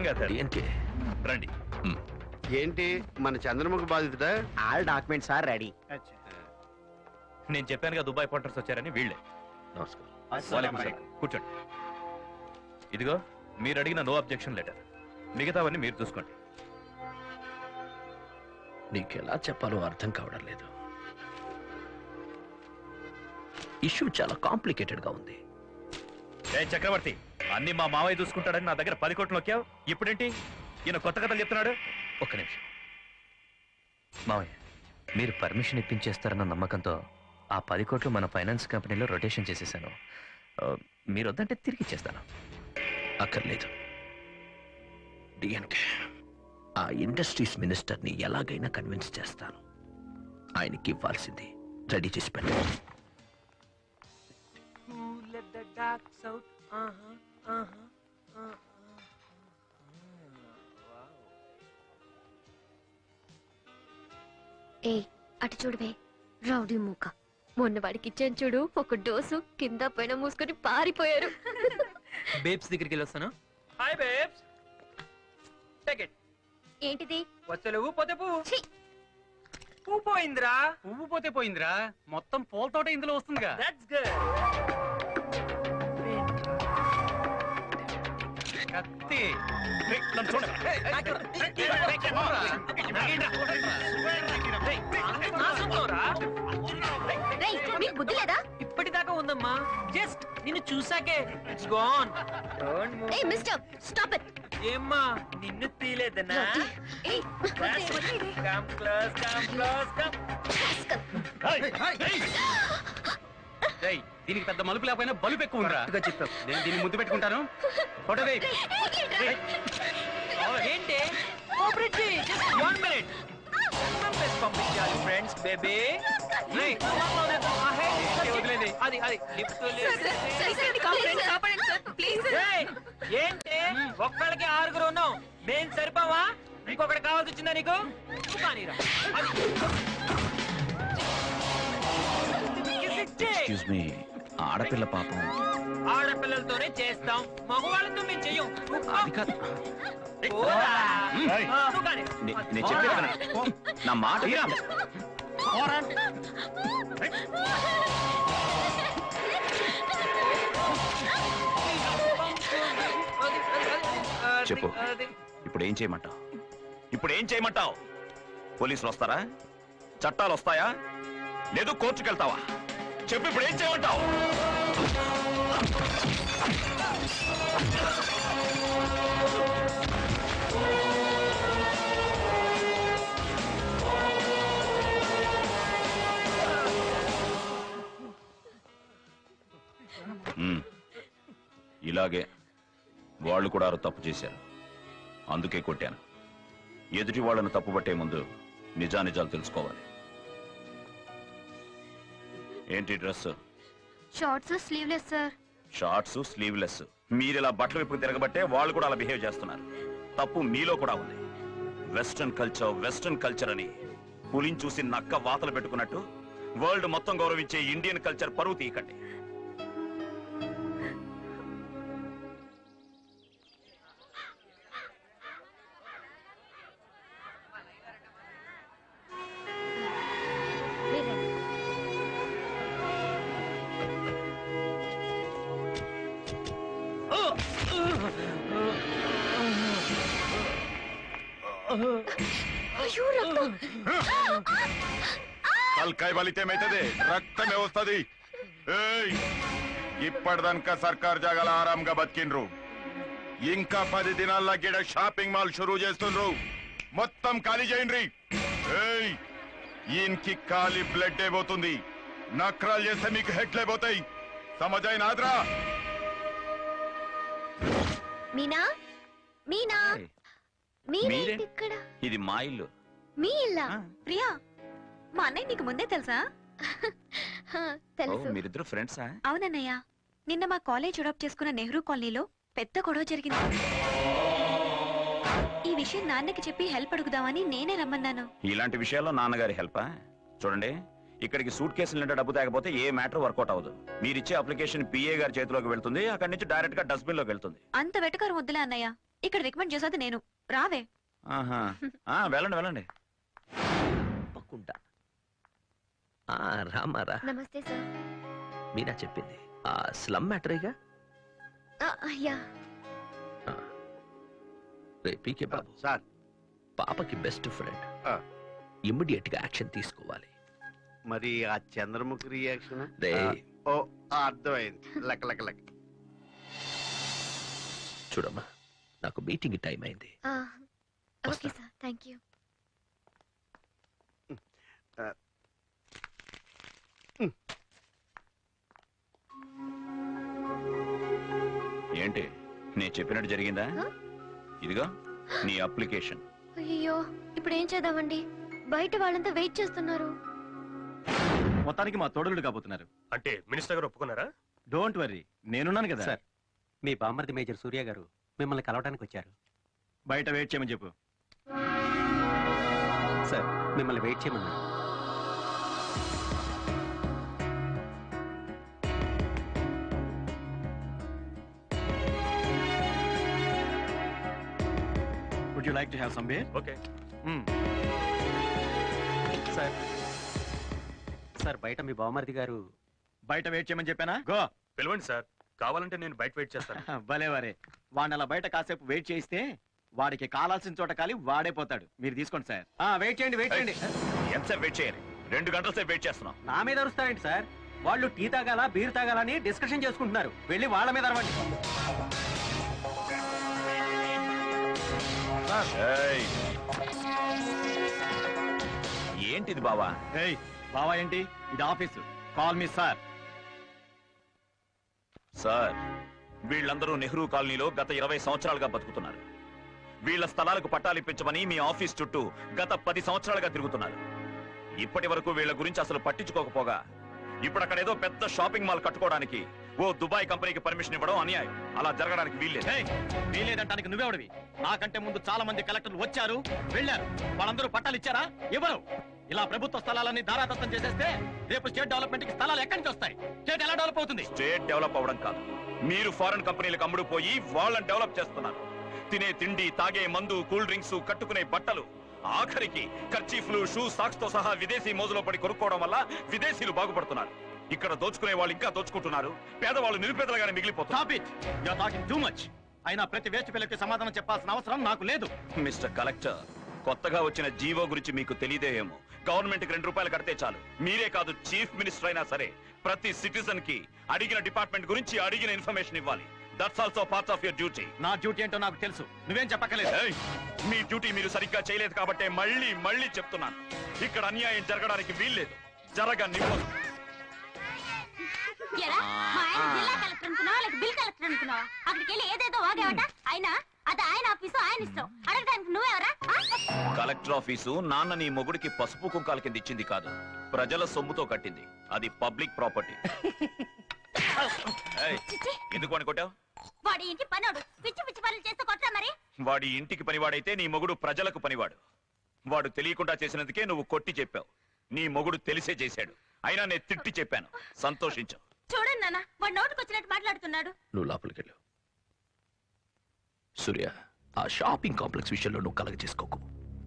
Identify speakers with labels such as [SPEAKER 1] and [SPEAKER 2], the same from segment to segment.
[SPEAKER 1] గారు
[SPEAKER 2] రండి.
[SPEAKER 3] ఏంటి మన చంద్రముఖి బాధితుడా?
[SPEAKER 4] All documents are ready.
[SPEAKER 1] నేను చెప్పానుగా దుబాయ్ పార్టనర్స్ వచ్చారని వీళ్ళే. కూర్చోండి. ఇదిగో మీరు అడిగిన నో అబ్జెక్షన్ లెటర్, మిగతావన్నీ మీరు చూసుకోండి.
[SPEAKER 2] నీకెలా చెప్పాలో అర్థం కావడం లేదు. ఇష్యూ చాలా కాంప్లికేటెడ్ గా ఉంది.
[SPEAKER 1] ఏ చక్రవర్తి, అన్ని మా మావయ్య చూసుకుంటాడని నా దగ్గర 10 కోట్లు నొక్కావు. ఇప్పుడేంటి ఈయన కొత్త కథలు చెప్తున్నాడు? ఒక్క నిమిషం మావయ్య, మీరు పర్మిషన్ ఇప్పించేస్తారన్న నమ్మకంతో ఆ 10 కోట్లు మన ఫైనాన్స్ కంపెనీలో రొటేషన్ చేసేసాను. మీరు వద్దంటే తిరిగి ఇచ్చేస్తాను.
[SPEAKER 2] అక్కర్లేదు. డిఎన్కే ఆ ఇండస్ట్రీస్ మినిస్టర్ని ఎలాగైనా కన్విన్స్ చేస్తాను. ఆయనకి ఇవ్వాల్సింది రెడీ చేసి పెట్టండి.
[SPEAKER 5] ఏ అటు చూడవే, రౌడీ మూక. మొన్న వాడికి ఇచ్చాను చూడు ఒక డోసు, కింద పైన మూసుకొని పారిపోయారు.
[SPEAKER 6] బేబ్స్ దగ్గరికి వెళ్ళొస్తాను. Hi babes. Take it.
[SPEAKER 5] ఏంటిది?
[SPEAKER 6] వచ్చలేవు పోతే పువ్వు. పువ్వు పోయిందిరా. పువ్వు పోతే పోయిందిరా, మొత్తం పూలతోట ఇందులో వస్తుందిగా. That's good. కత్తి.
[SPEAKER 5] బుద్ధి లేదా?
[SPEAKER 6] ఇప్పటిదాకా ఉందమ్మా, జస్ట్ నిన్ను చూసాకే ఇట్స్ గాన్.
[SPEAKER 5] ఏ మిస్టర్, స్టాప్ ఇట్.
[SPEAKER 6] ఏమ్మా నిన్ను తీలేదనా? Come close, come close, come. దీనికి పెద్ద మలుపు లేకపోయినా బలుపు ఎక్కువ ఉందిరా. చెప్పావు, నేను దీన్ని ముద్దు పెట్టుకుంటాను. ఫోటో వేయి. ఏంటి పంపించాలి ఫ్రెండ్స్ బేబీ. ఏంటి ఒక్కడికి 6 ఉన్నాం, మేము సరిపోవా? ఇంకొకటి కావాల్సి వచ్చిందా నీకు? కానీరా.
[SPEAKER 2] ఆడపిల్ల పాపం.
[SPEAKER 6] ఆడపిల్లలతోనే చేస్తాం, మగవాళ్ళతో మేము చెయ్యం.
[SPEAKER 2] నా మాట చెప్పు. ఇప్పుడు ఏం చేయమంటావు? పోలీసులు వస్తారా? చట్టాలు వస్తాయా? లేదు కోర్టుకు వెళ్తావా? చెప్పు, ఇప్పుడు ఏం చేయమంటావు? ఇలాగే వాళ్ళు కూడా తప్పు చేశారు, అందుకే కొట్టాను. ఎదుటి వాళ్ళను తప్పు పట్టే ముందు నిజానిజాలు తెలుసుకోవాలి. ఏంటి dress?
[SPEAKER 5] Shorts sleeveless sir.
[SPEAKER 2] Shorts sleeveless. మీరిలా బట్టలు విప్పుకు తిరగబట్టే వాళ్ళు కూడా అలా బిహేవ్ చేస్తున్నారు. తప్పు మీలో కూడా ఉంది. వెస్టర్న్ కల్చర్ అని పులిని చూసి నక్క వాతలు పెట్టుకున్నట్టు వరల్డ్ మొత్తం గౌరవించే ఇండియన్ కల్చర్ పరువు తీయకండి.
[SPEAKER 7] తలకాయ బలితే ఏమైతుంది? రక్తమే వస్తుంది. ఇప్పటిదాకా సర్కార్ జాగాల ఆరాంగా బతికిండ్రు. ఇంకా 10 దినాల్లో గిడ షాపింగ్ మాల్ షురూ చేస్తుండ్రు. మొత్తం ఖాళీ చేయండి. ఈయనకి ఖాళీ బ్లడ్ అయిపోతుంది. నక్రాలు చేస్తే మీకు హెడ్లే పోతాయి. సమజైనాద్రా?
[SPEAKER 5] మీనా, మీనా, ఇక్కడ.
[SPEAKER 2] ఇది మా ఇల్లు.
[SPEAKER 5] మీ ఇల్లా?
[SPEAKER 8] ప్రియా, మా అన్నయ్య నీకు ముందే తెలుసా?
[SPEAKER 5] తెలుసు.
[SPEAKER 2] మీరిద్దరు ఫ్రెండ్సా?
[SPEAKER 8] అవునన్నయ్య, నిన్న మా కాలేజ్ అడాప్ట్ చేసుకున్న నెహ్రూ కాలనీలో పెద్ద గొడవ జరిగింది. ఈ విషయం నాన్నకి చెప్పి హెల్ప్ అడుగుదామని నేనే రమ్మన్నాను.
[SPEAKER 2] ఇలాంటి విషయాల్లో నాన్నగారి హెల్పా? చూడండి, ఇక్కడికి సూట్ కేసులు నిండా డబ్బు తేకపోతే ఏ మ్యాటర్ వర్కౌట్ అవ్వదు. మీరిచ్చే అప్లికేషన్ పిఏ గారి చేతిలోకి వెళ్తుంది, అక్కడి నుంచి డైరెక్ట్ గా డస్ట్బిన్ లోకి వెళ్తుంది.
[SPEAKER 8] అంత వెటకారం వద్దులే అన్నయ్య, ఇక్కడ రికమెండ్ చేసేది నేను. రావే.
[SPEAKER 2] ఆహా. వెళ్ళండి వెళ్ళండి.
[SPEAKER 4] తప్పకుండా. రామారా.
[SPEAKER 5] నమస్తే సార్.
[SPEAKER 4] మీనా చెప్పింది ఆ స్లమ్ మ్యాటరేగా.
[SPEAKER 5] యా.
[SPEAKER 4] రే పీకే బాబు,
[SPEAKER 3] సార్
[SPEAKER 4] పాపకి బెస్ట్ ఫ్రెండ్,
[SPEAKER 3] ఆ.
[SPEAKER 4] ఇమ్మీడియట్ గా యాక్షన్ తీసుకోవాలి.
[SPEAKER 3] మరి ఆ చంద్రముఖి రియాక్షన్
[SPEAKER 4] రే
[SPEAKER 3] ఓ అర్థమైంది. లెక్క లెక్క లెక్క.
[SPEAKER 4] చూడమ్మా, నాకు మీటింగ్ టైం అయింది.
[SPEAKER 5] Okay sir, thank you.
[SPEAKER 2] ఏంటి నేను చెప్పినట్టు జరిగిందా? ఇదిగో నీ అప్లికేషన్.
[SPEAKER 5] అయ్యో, ఇప్పుడు ఏం చేద్దామండి? బయట వాళ్ళంతా వెయిట్ చేస్తున్నారు.
[SPEAKER 9] మొత్తానికి మా తోడులు కాబోతున్నారు.
[SPEAKER 10] అంటే మినిస్టర్ గారు ఒప్పుకున్నారా?
[SPEAKER 9] డోంట్ వర్రీ, నేనున్నాను కదా.
[SPEAKER 11] సార్, మీ బామ్మర్ది మేజర్ సూర్య గారు మిమ్మల్ని కలవడానికి వచ్చారు.
[SPEAKER 9] బయట వెయిట్ చేయమని చెప్పు.
[SPEAKER 11] సార్, మిమ్మల్ని వెయిట్ చేయమన్నారు.
[SPEAKER 9] Would you like to have some beer?
[SPEAKER 10] Okay.
[SPEAKER 11] Sir, sir బయట మీ బామ్మర్ది గారు.
[SPEAKER 9] బయట వెయిట్ చేయమని చెప్పానా? గో.
[SPEAKER 10] పిలవండి సార్, కావాలంటే నేను బయట వెయిట్ చేస్తాను.
[SPEAKER 9] భలే వరే, వాడిని అలా బయట కాసేపు వెయిట్ చేయిస్తే వాడికి కాలాల్సిన చోట కాలి వాడే పోతాడు. మీరు తీసుకోండి సార్. వెయిట్ చేయండి, వెయిట్ చేయండి.
[SPEAKER 2] ఎంతసేపు వెయిట్ చేయాలి? 2 గంటల సేపు వెయిట్ చేస్తున్నాం.
[SPEAKER 11] నా మీద అరుస్తారేంటి సార్? వాళ్ళు టీ తాగాల బీర్ తాగాలని డిస్కషన్ చేసుకుంటున్నారు. వెళ్ళి వాళ్ళ మీద అరవండి.
[SPEAKER 2] ఏయ్. ఏంటిది బావా?
[SPEAKER 9] ఏయ్ బావా ఏంటి? ఇది office. Call me sir.
[SPEAKER 2] Sir, వీళ్ళందరూ నెహ్రూ కాలనీలో గత 20 సంవత్సరాలుగా బతుకుతున్నారు. వీళ్ళ స్థలాలకు పట్టాలు ఇప్పించమని మీ ఆఫీస్ చుట్టూ గత 10 సంవత్సరాలుగా తిరుగుతున్నారు. ఇప్పటి వరకు వీళ్ళ గురించి అసలు పట్టించుకోకపోగా ఇప్పుడు అక్కడ ఏదో పెద్ద షాపింగ్ మాల్ కట్టుకోవడానికి ఓ దుబాయ్ కంపెనీకి పర్మిషన్ ఇవ్వడం అన్యాయం. అలా జరగడానికి వీల్లేదు.
[SPEAKER 9] వీలేదంటానికి నువ్వెవడివి? నాకంటే ముందు చాలా మంది కలెక్టర్లు వచ్చారు, వెళ్ళారు. వాళ్ళందరూ పట్టాలు ఇచ్చారా? ఇవ్వరు. ఇలా ప్రభుత్వ స్థలాలన్నీ ధారాదత్తం చేసేస్తే రేపు స్టేట్ డెవలప్మెంట్ కి స్థలాలు ఎక్కడి నుంచి వస్తాయి? స్టేట్ ఎలా డెవలప్ అవుతుంది?
[SPEAKER 2] స్టేట్ డెవలప్ అవ్వడం కాదు, మీరు ఫారెన్ కంపెనీలకు అమ్ముడు పోయి వాళ్ళని డెవలప్ చేస్తున్నారు. తినే తిండి, తాగే మందు, కూల్ డ్రింక్స్, కట్టుకునే బట్టలు, ఆఖరికి కర్చీఫ్లు, షూ, సాక్స్ తో సహా విదేశీ మోజులో పడి కొనుక్కోవడం వల్ల విదేశీయులు బాగుపడుతున్నారు. ఇక్కడ దోచుకునే వాళ్ళు ఇంకా దోచుకుంటున్నారు. పేదవాళ్ళు నిరుపేదలుగానే మిగిలిపోతున్నారు.
[SPEAKER 9] అయినా ప్రతి వేస్ట్ పిల్లకి సమాధానం చెప్పాల్సిన అవసరం నాకు లేదు.
[SPEAKER 2] మిస్టర్ కలెక్టర్, కొత్తగా వచ్చిన జీవో గురించి మీకు తెలియదేమో. గవర్నమెంట్ కి 2 రూపాయలు కడితే చాలు. మీరే కాదు, చీఫ్ మినిస్టర్ అయినా సరే ప్రతి సిటిజన్ కి అడిగిన డిపార్ట్మెంట్ గురించి అడిగిన ఇన్ఫర్మేషన్ ఇవ్వాలి. That's also part of your duty.
[SPEAKER 9] నా డ్యూటీ ఏంటో నాకు తెలుసు, నువ్వేం చెప్పక్కలేదు.
[SPEAKER 2] మీ డ్యూటీ మీరు సరిగ్గా చేయలేదు కాబట్టి మళ్ళీ మళ్ళీ చెప్తున్నాను, ఇక్కడ అన్యాయం జరగడానికి వీల్లేదు. జరగనివ్వదు.
[SPEAKER 5] జిల్లా కలెక్టర్ అనుకున్నావా లేక బిల్ కలెక్టర్ అనుకున్నావా? అక్కడికి వెళ్ళి ఏదేదో వాగేవట. అయినా అది ఆయన ఆఫీసు, ఆయన ఇష్టం. అడగడానికి నువ్వెవరా?
[SPEAKER 2] కలెక్టర్ ఆఫీసు నాన్న నీ మొగుడికి పసుపు కుంకాల కింద ఇచ్చింది కాదు, ప్రజల సొమ్ముతో కట్టింది. అది పబ్లిక్ ప్రాపర్టీ. ఎందుకు అనుకుంటావు?
[SPEAKER 5] వాడి ఇంటి పనోడు పిచ్చి పిచ్చి పనులు చేస్తూ కొట్టా మరి.
[SPEAKER 2] వాడి ఇంటికి పనివాడైతే నీ మొగుడు ప్రజలకు పనివాడు. వాడు తెలియకుండా చేసినందుకే నువ్వు కొట్టి చెప్పావు. నీ మొగుడు తెలిసే చేశాడు. అయినా నేను తిట్టి చెప్పాను, సంతోషించావు.
[SPEAKER 5] చూడండి నాన్న, వాడు నోటుకు వచ్చినట్టు మాట్లాడుతున్నాడు.
[SPEAKER 4] నువ్వు లోపలికి వెళ్ళు. సూర్య, ఆ షాపింగ్ కాంప్లెక్స్ విషయంలో నువ్వు కలగ చేసుకోకు.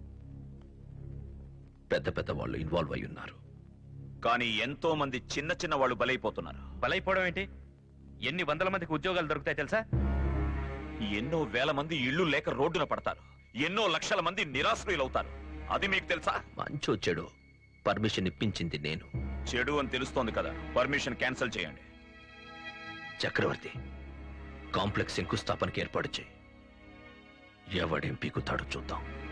[SPEAKER 4] పెద్ద పెద్ద వాళ్ళు ఇన్వాల్వ్ అయి ఉన్నారు.
[SPEAKER 2] కానీ ఎంతో మంది చిన్న చిన్న వాళ్ళు బలైపోతున్నారు.
[SPEAKER 1] బలైపోవడం ఏంటి? ఎన్ని వందల మందికి ఉద్యోగాలు దొరుకుతాయి తెలుసా?
[SPEAKER 2] ఎన్నో వేల మంది ఇళ్లు లేక రోడ్డున పడతారు. ఎన్నో లక్షల మంది నిరాశ్రయులవుతారు. అది మీకు తెలుసా?
[SPEAKER 4] మంచో చెడు పర్మిషన్ ఇప్పించింది నేను.
[SPEAKER 2] చెడు అని తెలుస్తోంది కదా, పర్మిషన్ క్యాన్సిల్ చేయండి.
[SPEAKER 4] చక్రవర్తి, కాంప్లెక్స్ శంకుస్థాపనకి ఏర్పాటు చేయి. ఎవడేం పీకుతాడో చూద్దాం.